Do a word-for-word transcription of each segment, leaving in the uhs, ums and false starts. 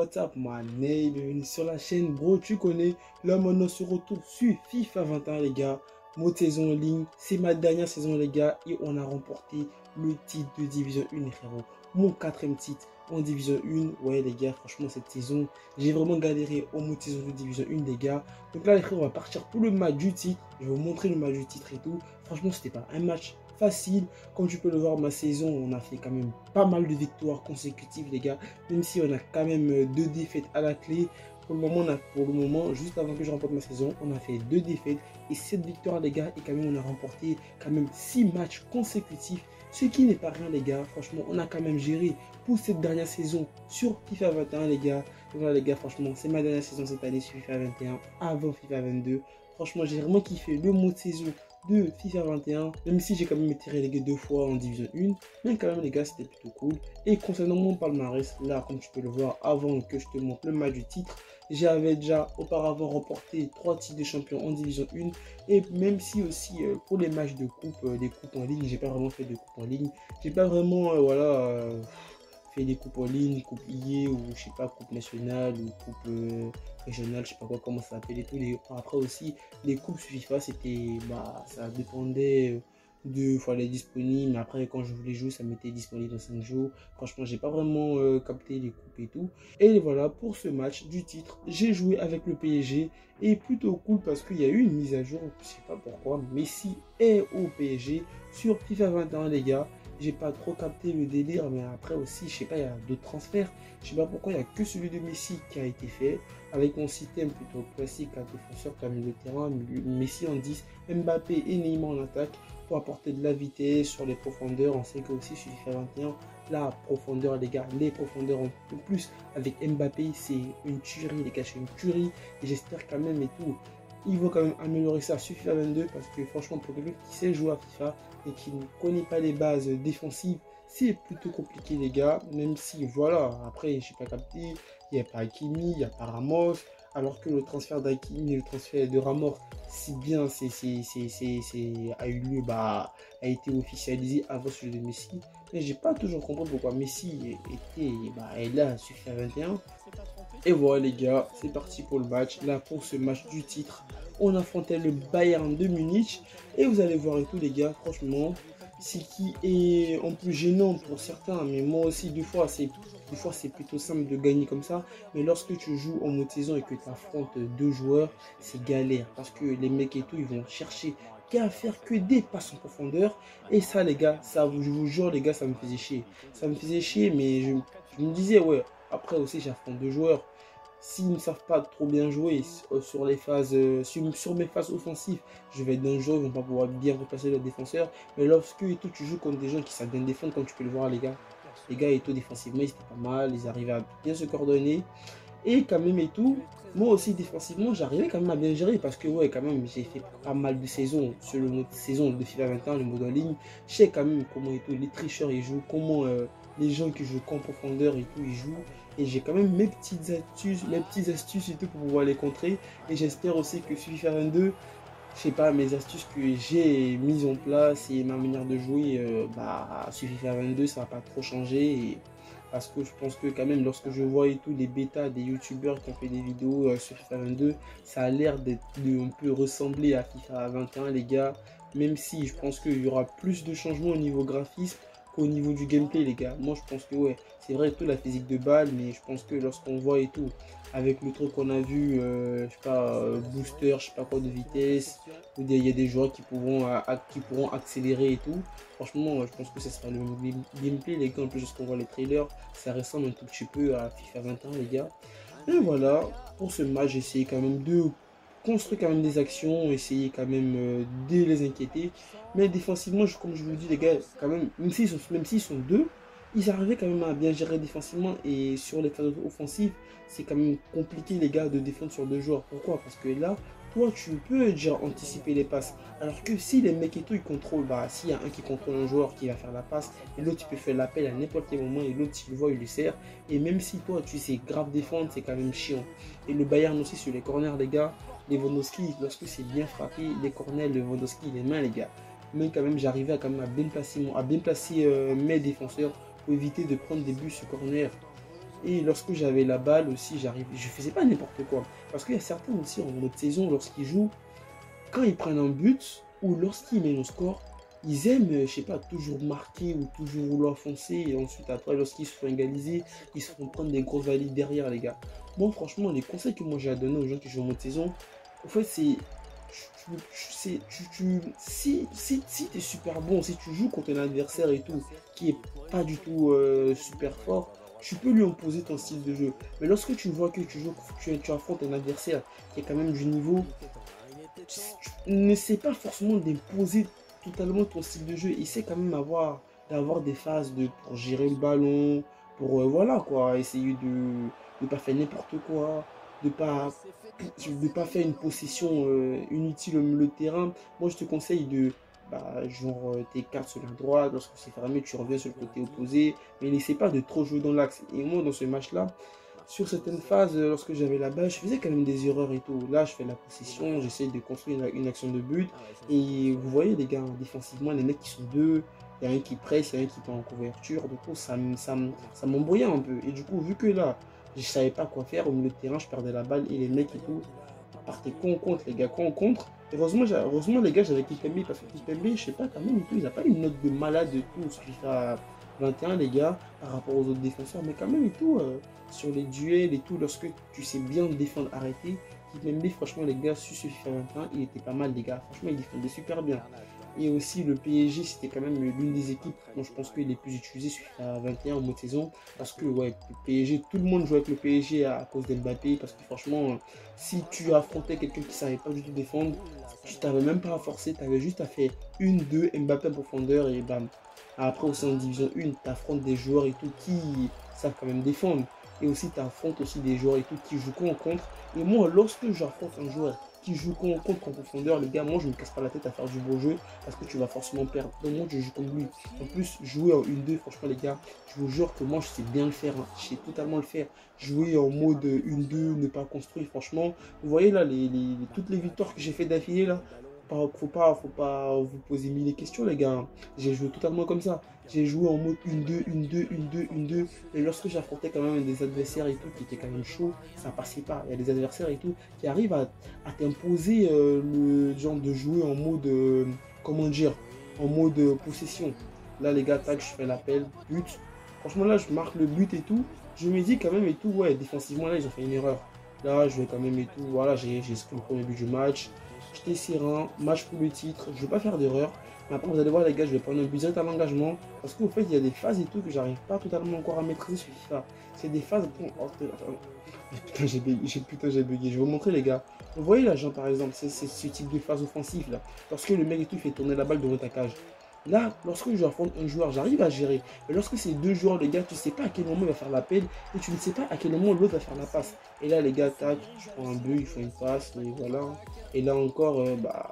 what's up, mané, bienvenue sur la chaîne, bro, tu connais. Là, maintenant, on se retrouve sur FIFA vingt et un, les gars. Mode saison en ligne, c'est ma dernière saison, les gars, et on a remporté le titre de Division un, les frérots. Mon quatrième titre en Division un. Ouais, les gars, franchement, cette saison, j'ai vraiment galéré au mode saison de Division un, les gars. Donc là, les frérots, on va partir pour le match du titre. Je vais vous montrer le match du titre et tout. Franchement, c'était pas un match facile. Comme tu peux le voir, ma saison, on a fait quand même pas mal de victoires consécutives, les gars. Même si on a quand même deux défaites à la clé. Pour le moment, on a, pour le moment, juste avant que je remporte ma saison, on a fait deux défaites et sept victoires, les gars. Et quand même, on a remporté quand même six matchs consécutifs. Ce qui n'est pas rien, les gars. Franchement, on a quand même géré pour cette dernière saison sur FIFA vingt et un, les gars. Donc là, les gars, franchement, c'est ma dernière saison cette année sur FIFA vingt et un, avant FIFA vingt-deux. Franchement, j'ai vraiment kiffé le mode saison de FIFA vingt et un, même si j'ai quand même été relégué deux fois en Division un, mais quand même, les gars, c'était plutôt cool. Et concernant mon palmarès, là, comme tu peux le voir, avant que je te montre le match du titre, j'avais déjà auparavant remporté trois titres de champion en Division un, et même si aussi euh, pour les matchs de coupe, euh, des coupes en ligne, j'ai pas vraiment fait de coupe en ligne, j'ai pas vraiment, euh, voilà, euh, fait des coupes en ligne, coupe I E ou je sais pas, coupe nationale ou coupe euh, régionale, je sais pas quoi, comment ça s'appelle et tout. Les, après aussi, les coupes sur FIFA, c'était, bah, ça dépendait de, il fallait être disponible, mais après quand je voulais jouer, ça m'était disponible dans cinq jours. Franchement, j'ai pas vraiment euh, capté les coupes et tout. Et voilà, pour ce match du titre, j'ai joué avec le P S G, et plutôt cool parce qu'il y a eu une mise à jour, je sais pas pourquoi, Messi est au P S G sur FIFA vingt et un, les gars. J'ai pas trop capté le délire, mais après aussi, je sais pas, il y a d'autres transferts. Je sais pas pourquoi il n'y a que celui de Messi qui a été fait. Avec mon système plutôt classique à défenseur comme le terrain, Messi en dix, Mbappé et Neymar en attaque pour apporter de la vitesse sur les profondeurs. On sait que aussi sur FIFA vingt et un, la profondeur, les gars, les profondeurs en plus avec Mbappé, c'est une tuerie, les gars, c'est une tuerie. Et j'espère quand même et tout, ils vont quand même améliorer ça sur FIFA vingt-deux parce que franchement, pour quelqu'un qui sait jouer à FIFA et qui ne connaît pas les bases défensives, c'est plutôt compliqué, les gars. Même si, voilà, après, je sais pas capté, il n'y a pas Hakimi, il n'y a pas Ramos. Alors que le transfert d'Hakimi et le transfert de Ramos, si bien c'est a eu lieu, bah, a été officialisé avant celui de Messi. Mais j'ai pas toujours compris pourquoi Messi était bah, est là sur FIFA vingt et un. Et voilà, les gars, c'est parti pour le match. Là, pour ce match du titre, on affrontait le Bayern de Munich. Et vous allez voir et tout, les gars, franchement, ce qui est en plus gênant pour certains, mais moi aussi, deux fois, c'est des fois c'est plutôt simple de gagner comme ça. Mais lorsque tu joues en mode saison et que tu affrontes deux joueurs, c'est galère. Parce que les mecs et tout, ils vont chercher qu'à faire que des passes en profondeur. Et ça, les gars, ça, je vous jure, les gars, ça me faisait chier. Ça me faisait chier, mais je, je me disais, ouais, après aussi, j'affronte deux joueurs. S'ils ne savent pas trop bien jouer sur les phases, sur, sur mes phases offensives, je vais être dangereux, ils ne vont pas pouvoir bien replacer le défenseur. Mais lorsque et tout, tu joues contre des gens qui savent bien défendre, comme tu peux le voir, les gars. Les gars et tout, défensivement, ils étaient pas mal, ils arrivaient à bien se coordonner. Et quand même et tout, moi aussi défensivement, j'arrivais quand même à bien gérer parce que ouais, quand même, j'ai fait pas mal de saisons sur le mode saison de FIFA vingt et un, le mode en ligne. Je sais quand même comment et tout, les tricheurs ils jouent, comment euh, les gens qui jouent en profondeur et tout ils jouent. Et j'ai quand même mes petites astuces, mes petites astuces et tout pour pouvoir les contrer. Et j'espère aussi que sur FIFA vingt-deux, je sais pas, mes astuces que j'ai mises en place et ma manière de jouer, euh, bah, sur FIFA vingt-deux, ça va pas trop changer. Et parce que je pense que quand même, lorsque je vois et tout les bêtas des youtubeurs qui ont fait des vidéos euh, sur FIFA vingt-deux, ça a l'air d'être de un peu ressembler à FIFA vingt et un, les gars. Même si je pense qu'il y aura plus de changements au niveau graphisme qu'au niveau du gameplay, les gars. Moi, je pense que ouais, c'est vrai que la physique de balle, mais je pense que lorsqu'on voit et tout, avec le truc qu'on a vu, euh, je sais pas, euh, booster, je sais pas quoi de vitesse, ou il y a des joueurs qui pourront, euh, qui pourront accélérer et tout. Franchement, je pense que ce sera le même gameplay, les gars. En plus, lorsqu'on voit les trailers, ça ressemble un tout petit peu à FIFA vingt et un, les gars. Et voilà, pour ce match, j'ai essayé quand même de construire quand même des actions, essayer quand même euh, de les inquiéter. Mais défensivement, je, comme je vous le dis, les gars, quand même, même s'ils sont, même s'ils sont deux, ils arrivaient quand même à bien gérer défensivement. Et sur les phases offensives, c'est quand même compliqué, les gars, de défendre sur deux joueurs. Pourquoi? Parce que là, toi, tu peux déjà anticiper les passes. Alors que si les mecs et tout, ils contrôlent, bah, s'il y a un qui contrôle un joueur qui va faire la passe, et l'autre, tu peux faire l'appel à n'importe quel moment, et l'autre, s'il le voit, il lui sert. Et même si toi, tu sais grave défendre, c'est quand même chiant. Et le Bayern aussi, sur les corners, les gars, Lewandowski, lorsque c'est bien frappé, les corners, Lewandowski, les mains, les gars. Mais quand même, j'arrivais à, quand même à bien placer, à bien placer euh, mes défenseurs pour éviter de prendre des buts sur corner. Et lorsque j'avais la balle aussi, j'arrive, je faisais pas n'importe quoi. Parce qu'il y a certains aussi en mode saison, lorsqu'ils jouent, quand ils prennent un but ou lorsqu'ils mettent le score, ils aiment, euh, je sais pas, toujours marquer ou toujours vouloir foncer. Et ensuite, après, lorsqu'ils se font égaliser, ils se font prendre des grosses valides derrière, les gars. Moi, franchement, les conseils que moi j'ai à donner aux gens qui jouent en mode saison, en fait, c'est. Tu, tu, tu, tu, si si, si tu es super bon, si tu joues contre un adversaire et tout, qui est pas du tout euh, super fort, tu peux lui imposer ton style de jeu. Mais lorsque tu vois que tu joues, tu, tu affrontes un adversaire qui est quand même du niveau, tu, tu ne sais pas forcément d'imposer totalement ton style de jeu. Il sait quand même avoir d'avoir des phases de, pour gérer le ballon, pour euh, voilà quoi, essayer de ne pas faire n'importe quoi, de pas de pas faire une possession euh, inutile au milieu de terrain. Moi je te conseille de bah, genre euh, tes cartes sur la droite, lorsque c'est fermé, tu reviens sur le côté opposé, mais n'essaie pas de trop jouer dans l'axe. Et moi dans ce match-là, sur certaines phases, euh, lorsque j'avais la balle, je faisais quand même des erreurs et tout. Là, je fais la possession, j'essaie de construire une, une action de but. Et vous voyez, les gars, défensivement, les mecs qui sont deux, il y a un qui presse, il y a un qui est en couverture. Du coup, ça, m- ça, m- ça m'embrouillait un peu. Et du coup, vu que là, je savais pas quoi faire au milieu de terrain, je perdais la balle et les mecs et tout partaient con contre, les gars, con contre. Heureusement, j'ai- heureusement, les gars, j'avais Kipembe parce que Kipembe, je sais pas, quand même, et tout, il n'a pas une note de malade et tout sur FIFA vingt et un, les gars, par rapport aux autres défenseurs, mais quand même, et tout, euh, sur les duels et tout, lorsque tu sais bien défendre, arrêter, Kipembe, franchement, les gars, sur ce FIFA vingt et un, il était pas mal, les gars, franchement, il défendait super bien. Et aussi, le P S G, c'était quand même l'une des équipes dont je pense qu'il est plus utilisé sur FIFA vingt et un en mode saison, parce que, ouais, le P S G, tout le monde joue avec le P S G à, à cause d'Mbappé, parce que franchement, si tu affrontais quelqu'un qui savait pas du tout défendre, tu t'avais même pas à forcer, tu avais juste à faire une, deux, Mbappé en profondeur et bam. Après aussi en division un, tu affrontes des joueurs et tout qui savent quand même défendre. Et aussi tu affrontes aussi des joueurs et tout qui jouent con contre. Et moi, lorsque j'affronte un joueur qui joue con contre en profondeur, les gars, moi je ne me casse pas la tête à faire du beau jeu parce que tu vas forcément perdre. Donc moi je joue comme lui. En plus, jouer en une deux, franchement les gars, je vous jure que moi je sais bien le faire. Hein. Je sais totalement le faire. Jouer en mode une deux, ne pas construire, franchement. Vous voyez là, les, les- toutes les victoires que j'ai fait d'affilée là, pas- faut pas, faut pas vous poser mille questions les gars. J'ai joué totalement comme ça. J'ai joué en mode une deux, une deux, une deux, une deux. Et lorsque j'affrontais quand même des adversaires et tout qui étaient quand même chauds, ça passait pas. Il y a des adversaires et tout qui arrivent à, à t'imposer euh, le genre de jouer en mode, euh, comment dire, en mode euh, possession. Là les gars, tac, je fais l'appel, but. Franchement là, je marque le but et tout. Je me dis quand même et tout, ouais, défensivement là, ils ont fait une erreur. Là, je vais quand même et tout. Voilà, j'ai j'ai inscrit le premier but du match. J'étais serein, match pour le titre. Je ne vais pas faire d'erreur. Mais après, vous allez voir, les gars, je vais prendre un budget à l'engagement. Parce qu'au fait, il y a des phases et tout que j'arrive pas totalement encore à maîtriser sur FIFA. C'est des phases. Bon, oh, putain, j'ai bugué. Putain, j'ai bugué. Je vais vous montrer, les gars. Vous voyez là, genre, par exemple, c'est ce type de phase offensive là. Lorsque le mec et tout fait tourner la balle devant ta cage. Là, lorsque je affronte un joueur, j'arrive à gérer. Mais lorsque c'est deux joueurs, les gars, tu ne sais pas à quel moment il va faire l'appel et tu ne sais pas à quel moment l'autre va faire la passe. Et là, les gars, tac, je prends un but, ils font une passe, et voilà. Et là encore, euh, bah,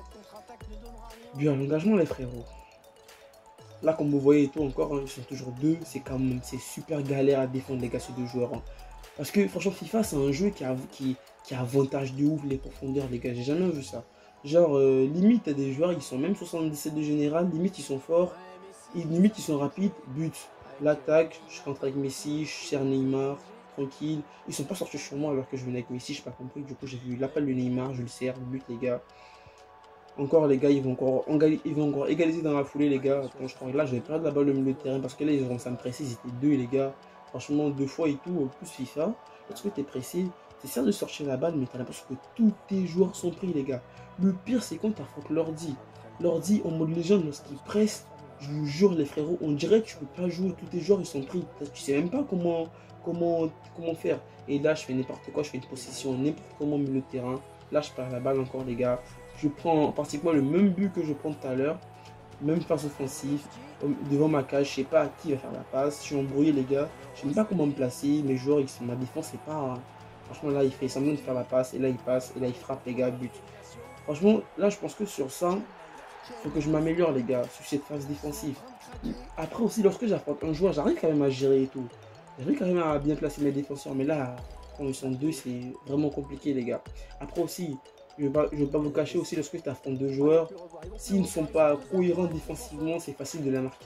but à l'engagement, les frérots. Là, comme vous voyez et tout encore, hein, ils sont toujours deux. C'est quand même, c'est super galère à défendre, les gars, ces deux joueurs. Hein. Parce que franchement, FIFA, c'est un jeu qui a, qui, qui a avantage de ouf les profondeurs, les gars. J'ai jamais vu ça. Genre, euh, limite, t'as des joueurs, ils sont même soixante-dix-sept de général, limite, ils sont forts, et limite, ils sont rapides, but. L'attaque, je rentre avec Messi, je sers Neymar, tranquille. Ils sont pas sortis sur moi alors que je venais avec Messi, j'ai pas compris. Du coup, j'ai vu l'appel de Neymar, je le sers, le but, les gars. Encore, les gars, ils vont encore, ils vont encore égaliser dans la foulée, les gars. Attends, je crois que là, je vais perdre la balle au milieu de terrain parce que là, ils vont ça me presser. Ils étaient deux, les gars. Franchement, deux fois et tout, plus FIFA. Lorsque tu es pressé, tu essaies de sortir la balle, mais tu as l'impression que tous tes joueurs sont pris, les gars. Le pire, c'est quand tu affrontes l'ordi. L'ordi, en mode légende, lorsqu'il presse, je vous jure, les frérots, on dirait que tu peux pas jouer. Tous tes joueurs, ils sont pris. Tu sais même pas comment, comment, comment faire. Et là, je fais n'importe quoi. Je fais une possession n'importe comment au milieu de terrain. Là, je perds la balle encore, les gars. Je prends pratiquement le même but que je prends tout à l'heure, même passe offensive, devant ma cage, je sais pas à qui va faire la passe, je suis embrouillé les gars, je sais même pas comment me placer, mes joueurs, ils sont, ma défense c'est pas, hein. Franchement là il fait semblant de faire la passe, et là il passe, et là il frappe les gars, but. Franchement là je pense que sur ça, il faut que je m'améliore les gars, sur cette phase défensive. Après aussi lorsque j'affronte un joueur, j'arrive quand même à gérer et tout, j'arrive quand même à bien placer mes défenseurs, mais là, quand ils sont deux, c'est vraiment compliqué les gars. Après aussi, je ne vais, vais pas vous cacher aussi, lorsque tu affrontes deux joueurs, s'ils ne sont pas cohérents défensivement, c'est facile de les marquer.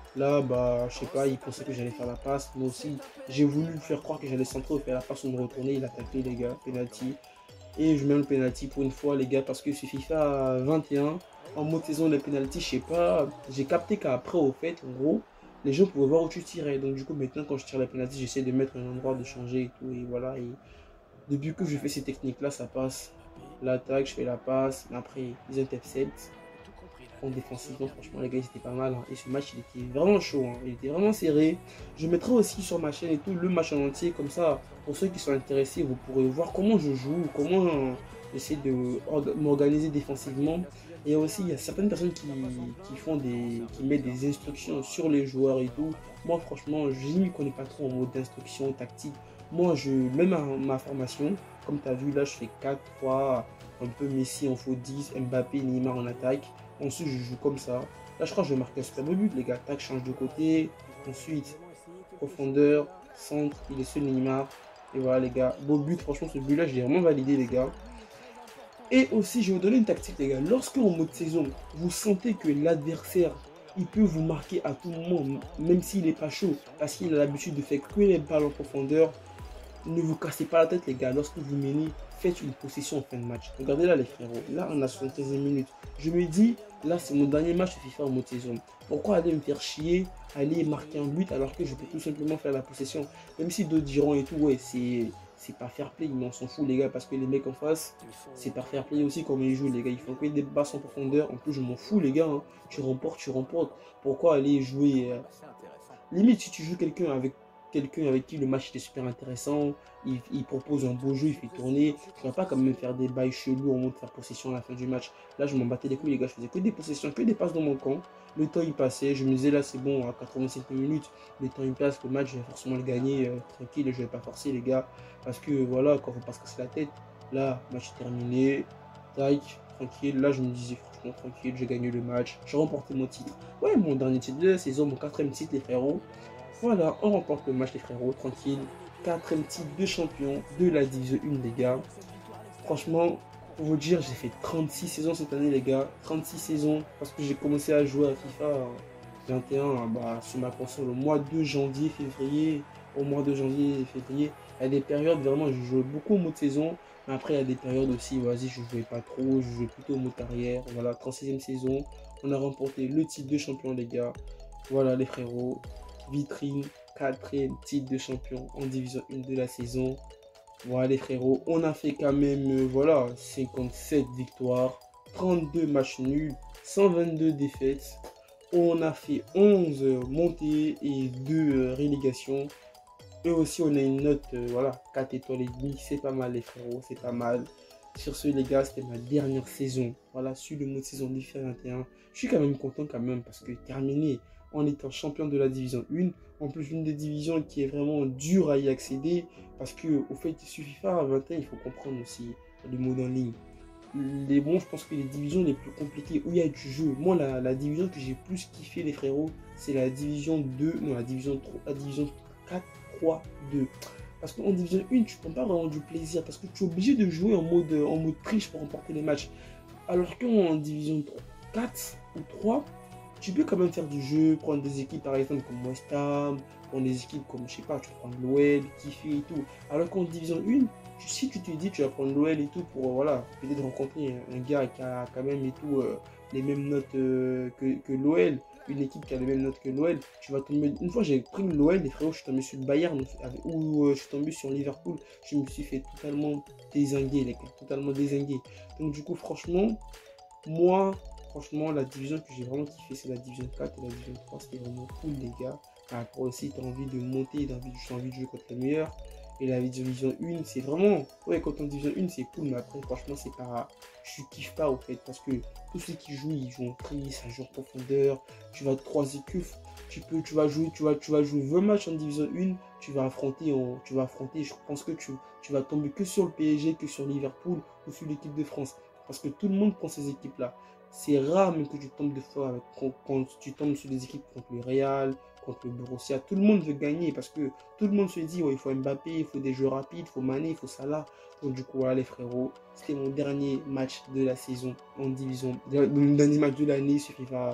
Là, bah, je sais pas, il pensait que j'allais faire la passe. Moi aussi, j'ai voulu faire croire que j'allais centrer ou faire la passe ou me retourner. Il a tapé, les gars, penalty. Et je mets le penalty pour une fois, les gars, parce que ce FIFA vingt et un, en mode saison, les penalty, je sais pas, j'ai capté qu'après, au fait, en gros, les gens pouvaient voir où tu tirais. Donc, du coup, maintenant, quand je tire les penalty, j'essaie de mettre un endroit, de changer et tout. Et voilà. Et depuis que je fais ces techniques-là, ça passe. L'attaque, je fais la passe. Mais après, ils interceptent. En défensivement, franchement, les gars, ils étaient pas mal. Hein. Et ce match, il était vraiment chaud. Hein. Il était vraiment serré. Je mettrai aussi sur ma chaîne et tout le match en entier. Comme ça, pour ceux qui sont intéressés, vous pourrez voir comment je joue, comment euh, j'essaie de m'organiser défensivement. Et aussi, il y a certaines personnes qui, qui font des, qui mettent des instructions sur les joueurs et tout. Moi, franchement, je ne m'y connais pas trop en mode d'instruction tactique. Moi, je mets ma, ma formation. Comme tu as vu, là, je fais quatre trois, un peu Messi en faux dix, Mbappé, Neymar en attaque. Ensuite, je joue comme ça. Là, je crois que je vais marquer un super beau but, les gars. Tac, change de côté. Ensuite, profondeur, centre, il est seul Neymar. Et voilà, les gars. Beau but, franchement, ce but-là, je l'ai vraiment validé, les gars. Et aussi, je vais vous donner une tactique, les gars. Lorsque en mode saison, vous sentez que l'adversaire, il peut vous marquer à tout moment, même s'il n'est pas chaud, parce qu'il a l'habitude de faire que les balles en profondeur, ne vous cassez pas la tête, les gars. Lorsque vous menez, faites une possession en fin de match. Regardez là, les frérots. Là, on a soixante-quinze minutes. Je me dis, là, c'est mon dernier match de FIFA en mode saison. Pourquoi aller me faire chier, aller marquer un but alors que je peux tout simplement faire la possession? Même si d'autres diront et tout, ouais, c'est c'est pas fair play, mais on s'en fout, les gars, parce que les mecs en face, c'est pas fair play aussi comme ils jouent, les gars. Ils font que des basses en profondeur. En plus, je m'en fous, les gars. Hein. Tu remportes, tu remportes. Pourquoi aller jouer euh... Limite, si tu joues quelqu'un avec quelqu'un avec qui le match était super intéressant, il, il propose un beau jeu, il fait tourner. Je ne vais pas quand même faire des bails chelous en mode faire possession à la fin du match. Là, je m'en battais les couilles, les gars. Je faisais que des possessions, que des passes dans mon camp. Le temps, il passait. Je me disais, là, c'est bon, à quatre-vingt-cinq minutes, le temps, il passe. Le match, je vais forcément le gagner euh, tranquille. Je ne vais pas forcer, les gars. Parce que, voilà, quand on ne faut pas se casser la tête, là, match terminé. Tac, tranquille. Là, je me disais, franchement, tranquille, j'ai gagné le match. J'ai remporté mon titre. Ouais, mon dernier titre de la saison, mon quatrième titre, les frérots. Voilà, on remporte le match, les frérots, tranquille. Quatrième titre de champion de la division un, les gars. Franchement, pour vous dire, j'ai fait trente-six saisons cette année, les gars. trente-six saisons, parce que j'ai commencé à jouer à FIFA vingt et un bah, sur ma console au mois de janvier, février. Au mois de janvier et février. Il y a des périodes, vraiment, je jouais beaucoup au mode saison. Mais après, il y a des périodes aussi, vas-y, je ne jouais pas trop. Je jouais plutôt au mode carrière. Voilà, trente-sixième saison. On a remporté le titre de champion, les gars. Voilà, les frérots. Vitrine, quatrième titre de champion en division un de la saison. Voilà les frérots, on a fait quand même euh, voilà, cinquante-sept victoires, trente-deux matchs nuls, cent vingt-deux défaites. On a fait onze montées et deux euh, relégations. Et aussi on a une note, euh, voilà, quatre étoiles et demie, c'est pas mal les frérots, c'est pas mal. Sur ce les gars, c'était ma dernière saison. Voilà, sur le mode saison deux mille vingt et un. Je suis quand même content quand même parce que terminé en étant champion de la division un, en plus une des divisions qui est vraiment dure à y accéder parce que au fait sur FIFA vingt et un, il faut comprendre aussi le mode en ligne. Les bons, je pense que les divisions les plus compliquées où il y a du jeu. Moi, la, la division que j'ai plus kiffé les frérots, c'est la division deux, non la division trois, la division quatre, trois, deux. Parce qu'en division un, tu ne prends pas vraiment du plaisir parce que tu es obligé de jouer en mode, en mode triche pour remporter les matchs. Alors qu'en division quatre ou trois, tu peux quand même faire du jeu, prendre des équipes par exemple comme West Ham, prendre des équipes comme, je sais pas, tu prends l'O L, kiffer et tout. Alors qu'en division un, tu, si tu te dis tu vas prendre l'O L et tout pour, voilà, peut-être rencontrer un, un gars qui a quand même et tout euh, les mêmes notes euh, que, que l'O L, une équipe qui a les mêmes notes que l'O L, tu vas tomber. Une fois j'ai pris l'O L, les frérots, je suis tombé sur le Bayern ou euh, je suis tombé sur Liverpool, je me suis fait totalement dézinguer, les gars, totalement dézinguer. Donc du coup, franchement, moi, franchement, la division que j'ai vraiment kiffé, c'est la division quatre et la division trois. C'était vraiment cool, les gars. Après aussi, tu as envie de monter, tu as envie, envie de jouer contre les meilleurs. Et la division un, c'est vraiment... Ouais, quand on division un, c'est cool, mais après, franchement, c'est pas... Je kiffe pas, au fait, parce que tous ceux qui jouent, ils jouent en prise, ça joue en profondeur. Tu vas trois équipes, tu peux, tu vas jouer, tu vas, tu vas jouer vingt matchs en division un, tu vas affronter, en, tu vas affronter, je pense que tu, tu vas tomber que sur le P S G, que sur Liverpool ou sur l'équipe de France. Parce que tout le monde prend ces équipes-là. C'est rare même que tu tombes des fois avec, quand, quand tu tombes sur des équipes contre le Real, contre le Borussia. Tout le monde veut gagner parce que tout le monde se dit ouais, il faut Mbappé, il faut des jeux rapides, il faut Mané, il faut Salah. Donc du coup voilà les frérots, c'était mon dernier match de la saison en division, mon dernier match de l'année sur FIFA,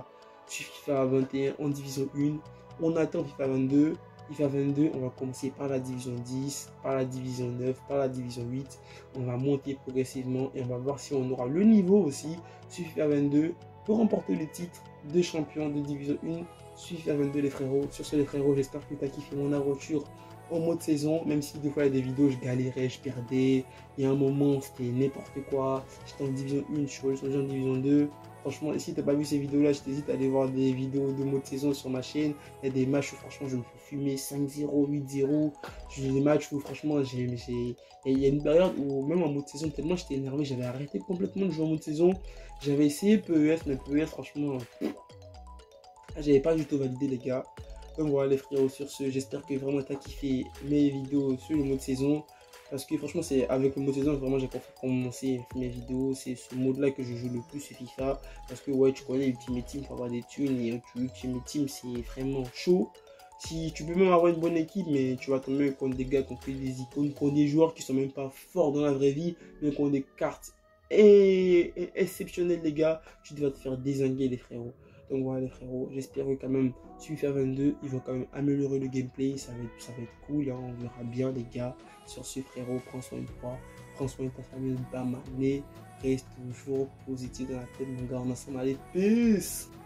sur FIFA vingt et un en division un. On attend FIFA vingt-deux. FIFA vingt-deux, on va commencer par la division dix, par la division neuf, par la division huit. On va monter progressivement et on va voir si on aura le niveau aussi sur FIFA vingt-deux pour remporter le titre de champion de division un sur FIFA vingt-deux les frérots. Sur ce les frérots, j'espère que tu as kiffé mon aventure en mode saison, même si deux fois il y a des vidéos, je galérais, je perdais. Il y a un moment, c'était n'importe quoi. J'étais en division un, je suis en division deux. Franchement, si tu n'as pas vu ces vidéos-là, je t'hésite à aller voir des vidéos de mode saison sur ma chaîne. Il y a des matchs où franchement, je me fais fumer cinq zéro, huit zéro. J'ai des matchs où franchement, j'ai, il y a une période où même en mode saison, tellement j'étais énervé, j'avais arrêté complètement de jouer en mode saison. J'avais essayé P E S, mais P E S, franchement, j'avais pas du tout validé les gars. Donc voilà les frérots, sur ce, j'espère que vraiment tu as kiffé mes vidéos sur le mode saison. Parce que franchement, c'est avec le mode saison, vraiment, j'ai commencé mes vidéos. C'est ce mode là que je joue le plus sur FIFA. Parce que, ouais, tu connais Ultimate Team, il faut avoir des thunes. Et Ultimate Team, c'est vraiment chaud. Si tu peux même avoir une bonne équipe, mais tu vas tomber contre des gars qui ont fait des icônes, contre des joueurs qui sont même pas forts dans la vraie vie, mais qui ont des cartes et, et exceptionnelles, les gars, tu dois te faire dézinguer, les frérots. Donc voilà les frérots, j'espère que quand même sur FIFA vingt-deux, ils vont quand même améliorer le gameplay, ça va être, ça va être cool, hein, on verra bien les gars. Sur ce frérot, prends soin de toi, prends soin de ta famille, bam, reste toujours positif dans la tête mon gars, on ensemble, allez, peace.